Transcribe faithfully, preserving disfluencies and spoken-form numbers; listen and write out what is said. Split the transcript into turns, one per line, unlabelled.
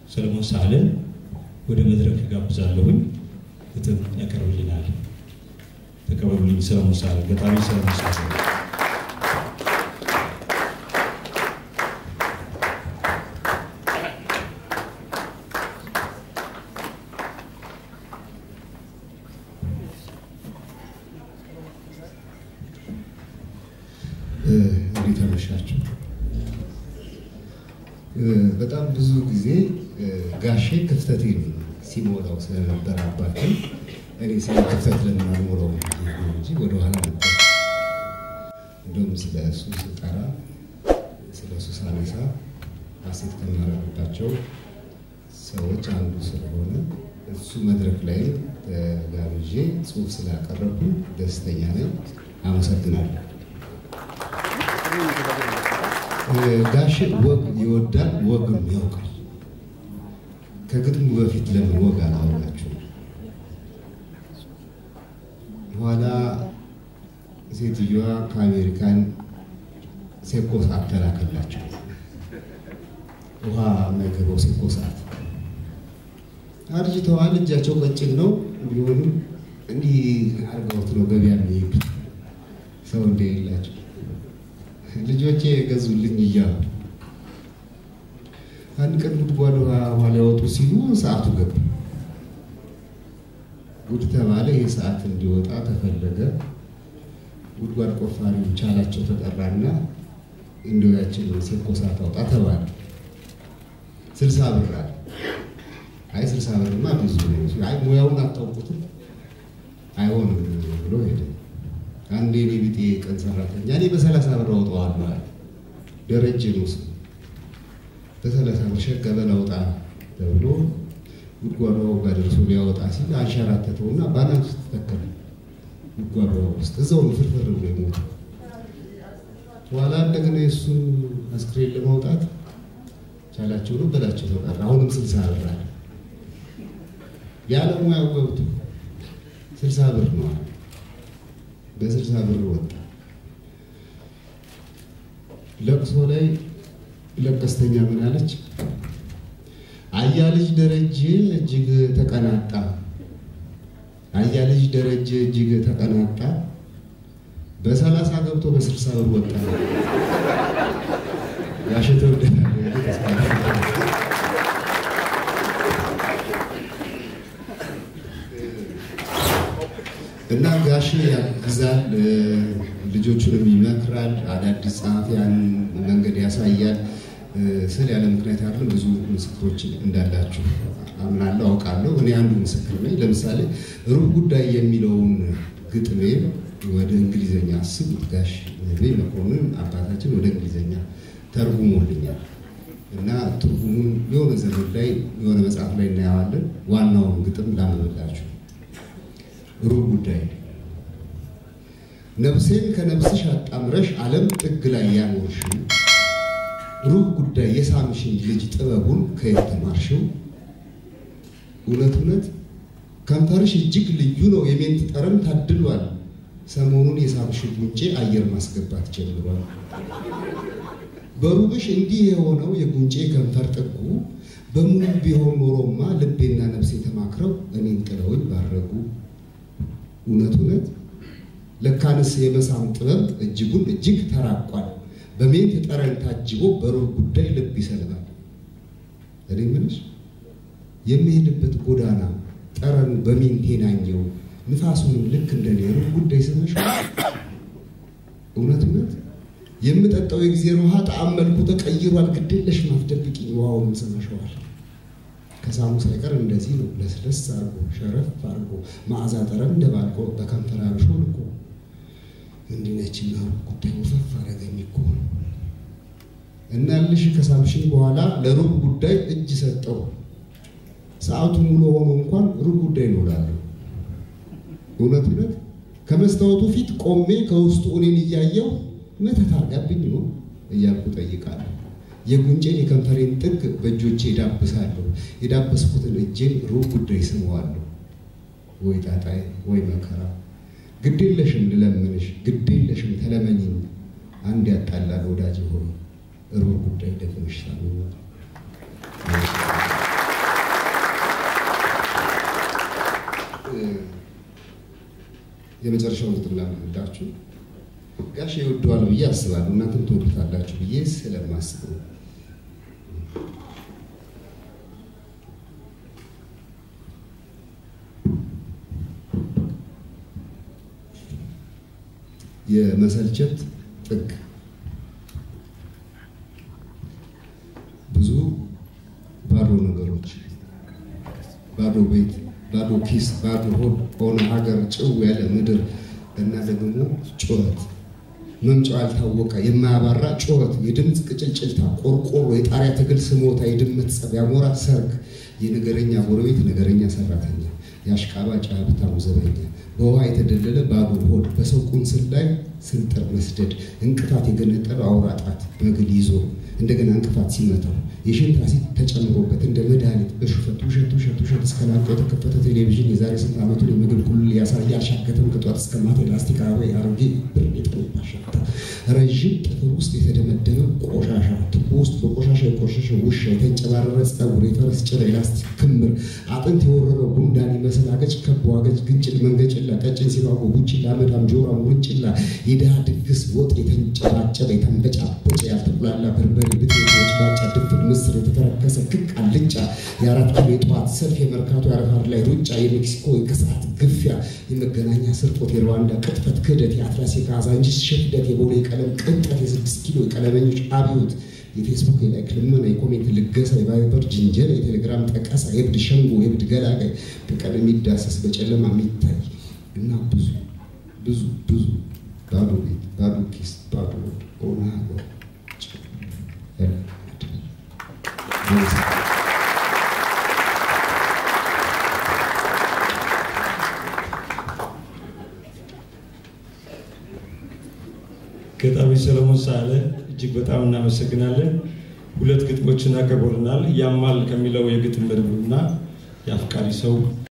ሰለሞን ሳህልን ወደ መድረክ ጋብዛለሁኝ ግጥም ያቀርብልናል ተቀበሉልኝ ሰለሞን ሳህል ገጣሚ ሰለሞን ሳህል
በጣም ብዙ ጊዜ ጋሼ ክፍተቴ ነው ሲሞላው ስለነበር አባቴ እኔ ስለ ክፍተት ለምን አልሞላው እንጂ ወደ ኋላ ነበር እንደውም ስለ እሱ ስጠራ ስለ እሱ ሳነሳ ሐሴት ከማረጋቸው ሰዎች አንዱ ስለሆነ እሱ መድረክ ላይ ተጋብዤ ጽሑፍ ስላቀረብኩ ደስተኛ ነኝ አመሰግናለሁ ጋሽ ወግ ይወዳል ወግም ያውቃል ከግጥሙ በፊት ለምን ወግ አላወራችሁ ኋላ ሴትዮዋ ከአሜሪካን ሴኮስ አተላከላቸው ውሃ ማይገባው ሴኮስ አት አርጅተዋል እጃቸው ቀጭን ነው ቢሆንም እንዲህ አርጋውት ነው ገበያ የሚሄድ ሰው እንደሌላቸው ልጆቼ ገዙልኝ ይያሉ አንድ ቀን ጉድጓድ ኋላ ወጡ ሲሉ ሰዓቱ ገባ ጉድ ተባለ ይሄ ሰዓት እንዲወጣ ተፈለገ ጉድጓድ ቆፋሪው ቻላቸው ተጠራና እንደው ያችን ሴኮሳት አውጣ ተባለ ስልሳ ብር አለ አይ ስልሳ ብርማ ብዙ ነው አይ ሙያውን አታውቁትም አይሆንም ብሎ ሄደ አንዴ ቢቢቲ ቀን ሰራተኛ እኔ በሰላሳ ብር አውጣዋለሁ አለ ደረጀ ነው በሰላሳ ብር ሸቀበል አውጣ ተብሎ ጉድጓዱ ጋር ደርሶ ሊያወጣ ሲል አንሸራተተውና ባናት ውስጥ ተከለ ጉድጓዱ ውስጥ እዛው ፍርፍር ብሎ ሞተ ኋላ እንደገና እሱን አስክሬን ለማውጣት ቻላቸው ነው በላቸው ተቀራ አሁንም ስልሳ ብር አለ ያለ ሙያው ገብቶ ስልሳ ብር ነው በስልሳ ብር ወጣ ለቅሶ ላይ ለቀስተኛ ምን አለች አያ ልጅ ደረጀ እጅግ ተቀናጣ አያ ልጅ ደረጀ እጅግ ተቀናጣ በሰላሳ ገብቶ በስልሳ ብር ወጣ ያሸተው ደናለ እና ጋሽ ያግዛል ልጆቹንም ይመክራል አዳዲስ ጸሐፊያን መንገድ ያሳያል ስለ ያለ ምክንያት አይደለም ብዙ ምስክሮች እንዳላችሁ አምናለሁ አውቃለሁ እኔ አንዱ ምስክር ነኝ ለምሳሌ ሩብ ጉዳይ የሚለውን ግጥሜ ወደ እንግሊዘኛ አስቡት ጋሽ ነብይ መኮንን አባታችን ወደ እንግሊዘኛ ተርጉሞልኛል እና ትርጉሙን የሆነ ዘመን ላይ የሆነ መጽሐፍ ላይ እናያለን ዋናውን ግጥም ላመብላችሁ ሩብ ጉዳይ ነፍሴን ከነፍስሽ አጣምረሽ ዓለም ጥግ ላይ ያኖርሽው ሩብ ጉዳይ የሳምሽኝ ልጅ ጥበቡን ከየት ተማርሽው እውነት እውነት ከንፈርሽ እጅግ ልዩ ነው የሜንት ጠረን ታድሏል ሰሞኑን የሳምሽኝ ጉንጬ አየር ማስገባት ጀምሯል በሩብሽ እንዲህ የሆነው የጉንጬ ከንፈር ጥጉ በሙሉ ቢሆን ኖሮማ ልቤና ነፍሴ ተማክረው እኔን ጥለውኝ ባረጉ እውነት እውነት ለካንስ የመሳም ጥበብ እጅጉን እጅግ ተራቋል በሜንት ጠረን ታጅቦ በሩብ ጉዳይ ልብ ይሰልባል እኔ ምንሽ የሚሄድበት ጎዳና ጠረኑ በሜንቴ ናኘው ንፋሱን ልክ እንደኔ ሩብ ጉዳይ ስመሽ እውነት እውነት የምጠጣው የጊዜር ውሃ ጣዕም መልኩ ተቀይሯል ግድለሽ ማፍደብቂኝ ውሃውን ስመሽዋል ከሳሙ ሳይቀር እንደዚህ ነው ለስለስ አርጎ ሸረፍ አርጎ ማዕዛ ጠረን እንደባልቆ በከንፈር አብሾ ልቆ እንዲነችና ጉዳይ ወፈፍ አረገኝ እኮ እናልሽ ከሳምሽኝ በኋላ ለሩብ ጉዳይ እጅ ሰጠው ሰዓቱ ሙሉ ሆኖ እንኳን ሩብ ጉዳይ ነው ላለው እውነት እውነት ከመስተዋቱ ፊት ቆሜ ከውስጡ እኔን እያየው መተት አርጋብኝ ነው እያልኩ ጠይቃለሁ የጉንጬን የከንፈሬን ጥግ በእጆቼ ዳብሳለሁ የዳበስኩትን እጄን ሩብ ጉዳይ ስመዋለሁ ወይ ጣጣይ ወይ መከራ ግድለሽም ልለምንሽ ግድለሽም ተለመኝኝ አንድ ያጣላል ወዳጅ ሆይ ሩብ ጉዳይ ደግመሽ ሳሉ የመጨረሻው ግጥም ላምዳችሁ ጋሽ ይወደዋል ብዬ አስባለሁ እናንተም ትወዱታላችሁ ብዬ ስለማስብ የመሰልቸት ጥግ ብዙ ባዶ ነገሮች ባዶ ቤት ባዶ ኪስ ባዶ ሆድ ሆነ ሀገር ጭው ያለ ምድር እና ደግሞ ጩኸት መምጫው ያልታወቀ የማያባራ ጩኸት የድምጽ ቅጭልጭልታ ቆርቆሮ የጣሪያ ትግል ስሞታ የድመት ጸብ ያሞራ ሰርግ የነገረኛ ጎረቤት ነገረኛ ሰራተኛ ያሽቃባጭ ሀብታሙ ዘበኛ በውሃ የተደለለ ባዶ ሆድ በሰው ቁንስል ላይ ስንጥር መስደድ እንቅፋት የገነጠለው አውራጣት በግል ይዞ እንደገና እንቅፋት ሲመታው የሽንት አሲድ ተጨምሮበት እንደ መድኃኒት በሹፈት ውሸት ውሸት ውሸት እስከላቀ የተከፈተ ቴሌቪዥን የዛሬ ስንት ዓመቱን የምግብ ኩል ያሳያል ሻከተም ከጧት እስከ ማታ ላስቲክ አበባ ያረጌ ብር የጠጣ ሸታ ረዥም ጥፍር ውስጥ የተደመደመ ቆሻሻ ትቦ ውስጥ በቆሻሻ የቆሸሸ ውሻ የተንጨባረረ ጸጉር የፈረስ ጭራ የላስቲክ ክምር አጥንት የወረረው ጉንዳን ይመስል አገጭ ከቦ አገጭ ግንጭል መንገጭላ ቀጭን ሲባጎ ቡችላ መዳም ጆራ ሙጭላ የድሃ ድግስ ወጥ የተንጨባጨበ የተንበጫበጨ ያልተቁላላ በርበሬ ብትወጭ ባጫ ድፍን ምስር የተተረከሰ ክክ አልጫ የአራት ኪሎ የጠዋት ሰልፍ የመርካቶ ያረፋር ላይ ሩጫ የሜክሲኮ የከሰዓት ግፊያ የመገናኛ ስርቆት የሩዋንዳ ቅጥፈት ክህደት የአትላስ የካዛንቺስ ሽፍደት የቦሌ ቀለም ቅንጠት የስድስት ኪሎ የቀለመኞች አብዮት የፌስቡክ የላይክ ልመና የኮሜንት ልገሳ የቫይበር ጅንጀላ የቴሌግራም ጠቀሳ የብድ ሸንጎ የብድ ገላጋይ በቀለም የሚዳሰስ በጨለማ የሚታይ እና ብዙ ብዙ ብዙ ባዶ ቤት ባዶ ኪስ ባዶ ሆነ ሀገር
ገጣሚ ሰለሞን ሳለ እጅግ በጣም እናመሰግናለን። ሁለት ግጥሞችን አቀርቦልናል። ያማል ከሚለው የግጥም መድብና የአፍቃሪ ሰው